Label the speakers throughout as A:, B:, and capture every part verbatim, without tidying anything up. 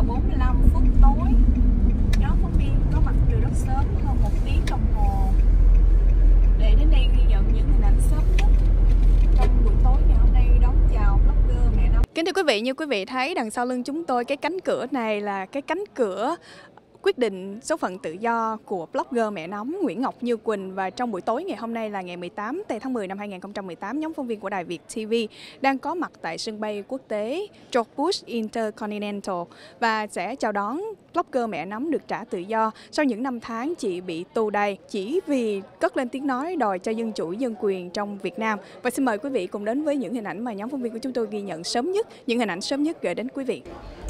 A: bốn mươi lăm phút tối. Nhóm phóng viên có mặt từ rất sớm, hơn một tiếng đồng hồ, để đến đây ghi nhận những hình ảnh sớm nhất trong buổi tối ngày hôm nay đón chào blogger mẹ nấm. Kính thưa quý vị, như quý vị thấy đằng sau lưng chúng tôi, cái cánh cửa này là cái cánh cửa quyết định số phận tự do của blogger mẹ nấm Nguyễn Ngọc Như Quỳnh. Và trong buổi tối ngày hôm nay là ngày mười tám tháng mười năm hai nghìn không trăm mười tám, nhóm phóng viên của Đài Việt ti vi đang có mặt tại sân bay quốc tế George Bush Intercontinental và sẽ chào đón blogger mẹ nấm được trả tự do sau những năm tháng chị bị tù đầy chỉ vì cất lên tiếng nói đòi cho dân chủ dân quyền trong Việt Nam. Và xin mời quý vị cùng đến với những hình ảnh mà nhóm phóng viên của chúng tôi ghi nhận sớm nhất, những hình ảnh sớm nhất gửi đến quý vị.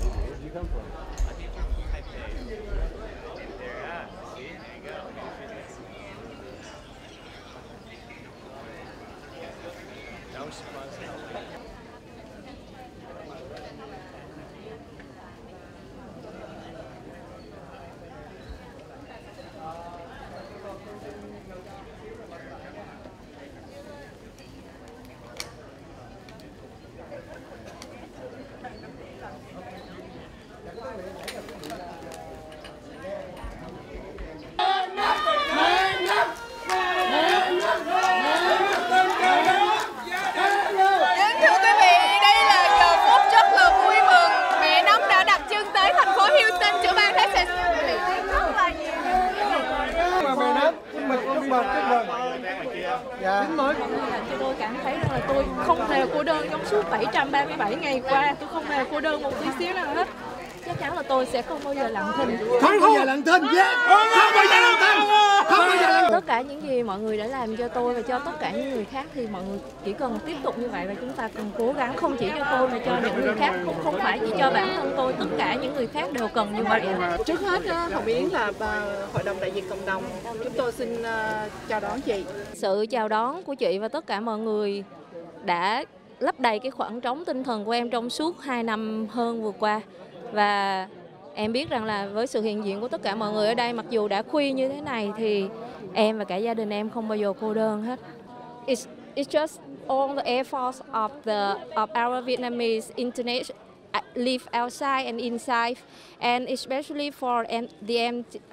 B: Dạ. Mới mọi người làm cho tôi cảm thấy rằng là tôi không hề cô đơn trong suốt bảy trăm ba mươi bảy ngày qua. Tôi không hề cô đơn một tí xíu nào hết. Chắc chắn là tôi sẽ không bao giờ lặng thinh.
C: Không bao giờ lặng thinh, yeah. Không bao giờ lặng thinh. Không bao giờ lặng thinh.
B: Tất cả những gì mọi người đã làm cho tôi và cho tất cả những người khác thì mọi người chỉ cần tiếp tục như vậy, và chúng ta cần cố gắng không chỉ cho tôi mà cho những người khác, không không phải chỉ cho bản thân tôi, tất cả những người khác đều cần như vậy.
D: Trước hết, Hồng Yến là Hội đồng đại diện cộng đồng, chúng tôi xin chào đón chị.
B: Sự chào đón của chị và tất cả mọi người đã lấp đầy cái khoảng trống tinh thần của em trong suốt hai năm hơn vừa qua. Và em biết rằng là với sự hiện diện của tất cả mọi người ở đây, mặc dù đã khuya như thế này thì em và cả gia đình em không bao giờ cô đơn hết. It's, it's just all the efforts of the of our Vietnamese internet live outside and inside, and especially for the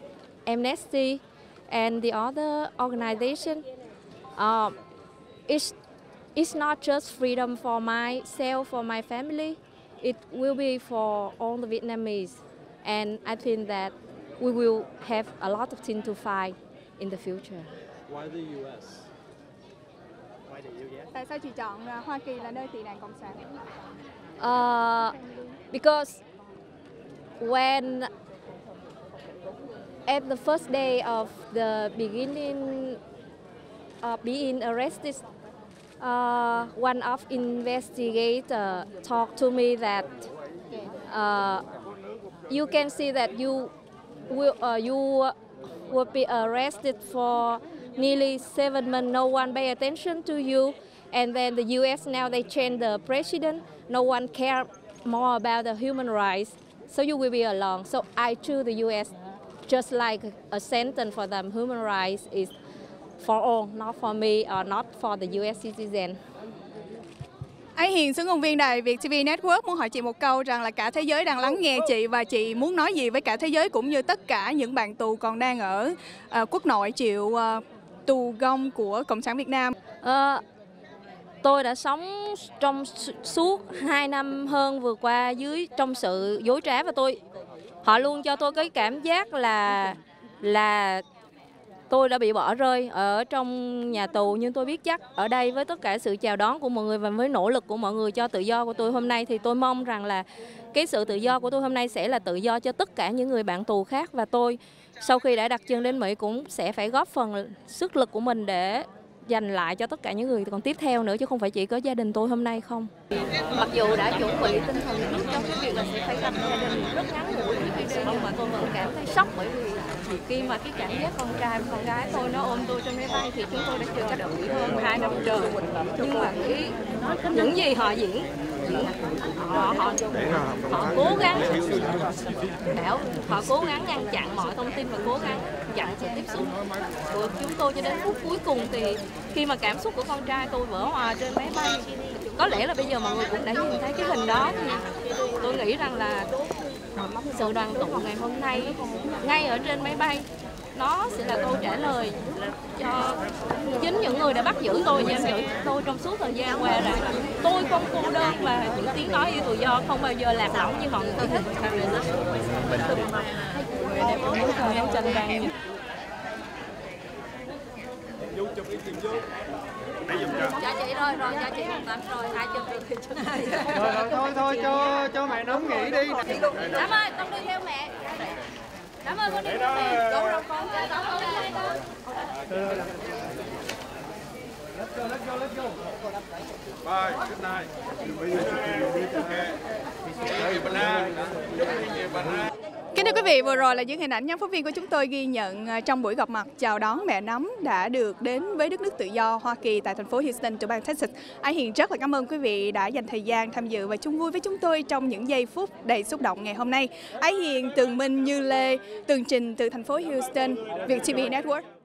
B: Amnesty and the other organization. Uh, it's it's not just freedom for myself, for my family. It will be for all the Vietnamese, and I think that we will have a lot of things to fight in the future.
E: Why the U S?
A: Why the U S? Tại sao chị chọn Hoa Kỳ là nơi tị nạn cộng sản?
B: Uh, because when at the first day of the beginning of being arrested, Uh, one of investigator talked to me that uh, you can see that you will uh, you will be arrested for nearly seven months. No one pay attention to you, and then the U S now they change the president. No one care more about the human rights, so you will be alone. So I choose the U S just like a sentence for them. Human rights is for all, not for me or not for the U S citizen.
A: Ái Hiền, ứng cử viên Đài Việt ti vi Network muốn hỏi chị một câu rằng là cả thế giới đang lắng nghe chị, và chị muốn nói gì với cả thế giới cũng như tất cả những bạn tù còn đang ở uh, quốc nội chịu uh, tù gông của Cộng sản Việt Nam?
B: Uh, tôi đã sống trong suốt hai năm hơn vừa qua dưới trong sự dối trá, và tôi họ luôn cho tôi cái cảm giác là là tôi đã bị bỏ rơi ở trong nhà tù. Nhưng tôi biết chắc ở đây với tất cả sự chào đón của mọi người và với nỗ lực của mọi người cho tự do của tôi hôm nay, thì tôi mong rằng là cái sự tự do của tôi hôm nay sẽ là tự do cho tất cả những người bạn tù khác. Và tôi sau khi đã đặt chân đến Mỹ cũng sẽ phải góp phần sức lực của mình để dành lại cho tất cả những người còn tiếp theo nữa, chứ không phải chỉ có gia đình tôi hôm nay không. Mặc dù đã chuẩn bị tinh thần trước cho cái việc là sẽ phải gặp gia đình rất ngắn ngủi trước khi đi, nhưng mà tôi vẫn cảm thấy sốc, bởi vì khi mà cái cảm giác con trai con gái tôi nó ôm tôi trên máy bay thì chúng tôi đã chờ đợi hơn hai năm trời. Nhưng mà cái những gì họ diễn, họ họ họ cố gắng bảo họ cố gắng ngăn chặn mọi thông tin và cố gắng chặn sự tiếp xúc của chúng tôi cho đến phút cuối cùng. Thì khi mà cảm xúc của con trai tôi vỡ hòa trên máy bay, có lẽ là bây giờ mọi người cũng đã nhìn thấy cái hình đó, thì tôi nghĩ rằng là sự đoàn tụ ngày hôm nay ngay ở trên máy bay, nó sẽ là câu trả lời cho chính những người đã bắt giữ tôi, giam giữ tôi trong suốt thời gian qua, rằng là tôi không cô đơn và những tiếng nói yêu tự do không bao giờ lạc lõng như họ nghĩ hết. Dạ chị rồi, rồi dạ chị một tấm rồi, hai chục được thì chục.
E: Rồi, rồi thôi thôi cho cho mẹ nóng nghỉ đi.
B: Cảm ơn, con đi theo mẹ. Cảm ơn con đi theo mẹ. Đủ rồi con. Dạ cảm ơn con.
E: Let's go, let's go, let's go.
C: Bye, good night. Okay.
A: Kính thưa quý vị, vừa rồi là những hình ảnh nhóm phóng viên của chúng tôi ghi nhận trong buổi gặp mặt chào đón mẹ nấm đã được đến với đất nước tự do Hoa Kỳ tại thành phố Houston, tiểu bang Texas. Ái Hiền rất là cảm ơn quý vị đã dành thời gian tham dự và chung vui với chúng tôi trong những giây phút đầy xúc động ngày hôm nay. Ái Hiền, Tường Minh, Như Lê, tường trình từ thành phố Houston, Việt ti vi Network.